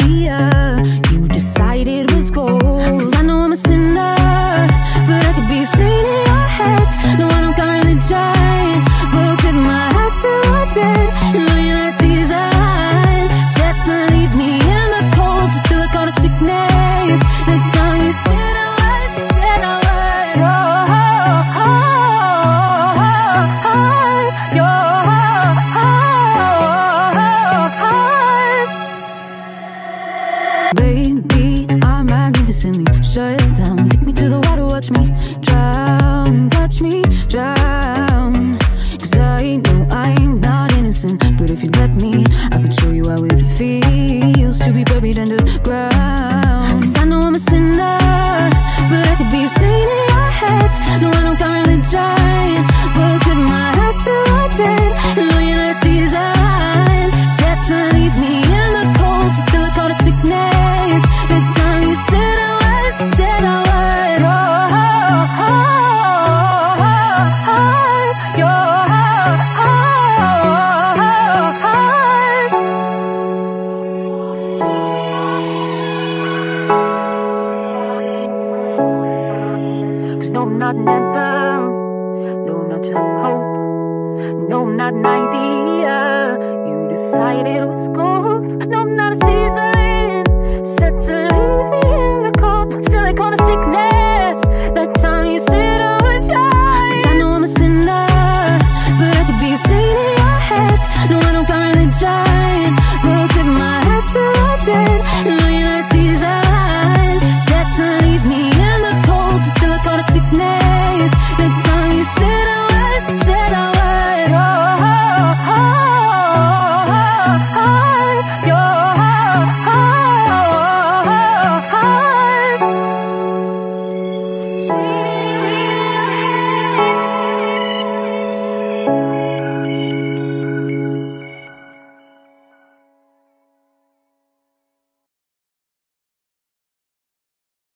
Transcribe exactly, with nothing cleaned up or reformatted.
yeah, you decided was gold. Cause I know I'm a sinner, but I could be a saint in your head. No, I don't got religion, but I'll tip my hat to our dead. Knowing that season set to leave me in the cold, but still I caught a sickness. The time you said I was, said I was yours, yours. Baby, I'm magnificently shut down. Take me to the water, watch me drown, watch me drown. Cause I know I'm not innocent, but if you let me, I could show you how it feels to be buried underground. Cause I know I'm a sinner, but I could be a saint in your head. No, I don't got religion, but I'll tip my hat to our dead. Knowing that season set to leave me in the cold, but still I caught a sickness. The time you said I was, said I was yours, yours. Cause no, I'm not an anthem.